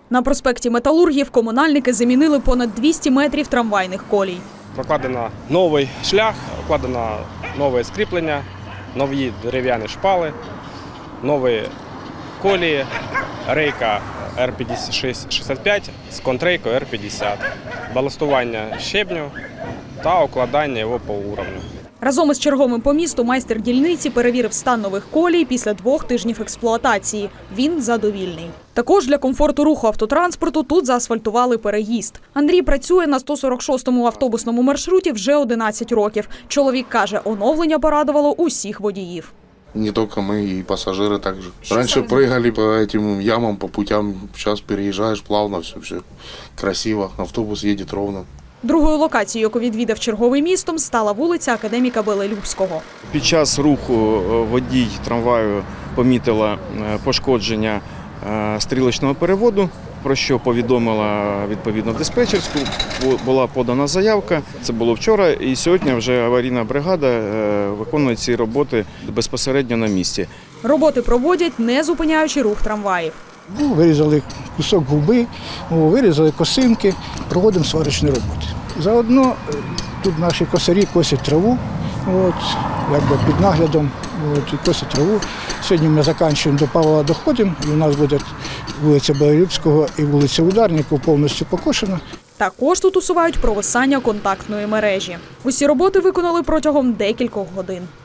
На проспекті Металургів комунальники замінили понад 200 метрів трамвайних колій. Прокладено новий шлях, прокладено нове скріплення, нові дерев'яні шпали, нові колії, рейка Р-56-65 з контррейкою Р-50, баластування щебню та укладання його по уровню. Разом із черговим по місту майстер дільниці перевірив стан нових колій після 2 тижнів експлуатації. Він задовільний. Також для комфорту руху автотранспорту тут заасфальтували переїзд. Андрій працює на 146-му автобусному маршруті вже 11 років. Чоловік каже, оновлення порадувало усіх водіїв. Не только мы, и пассажиры также. Раньше прыгали по этим ямам, по путям, сейчас переезжаешь плавно, все красиво, автобус едет ровно. Другою локацією, яку відвідав черговий містом, стала вулиця Академіка Белелюбського. Під час руху водій трамваю помітила пошкодження стрілочного переводу, про що повідомила відповідно диспетчерську. Була подана заявка, це було вчора, і сьогодні вже аварійна бригада виконує ці роботи безпосередньо на місці. Роботи проводять, не зупиняючи рух трамваїв. Вирізали кусок губи, вирізали косинки, проводимо сварочні роботи. Заодно тут наші косарі косять траву, під наглядом і косять траву. Сьогодні ми закінчуємо до Павла, доходимо, і у нас буде вулиця Белелюбського і вулиця Ударників повністю покошена. Також тут усувають провисання контактної мережі. Усі роботи виконали протягом декількох годин.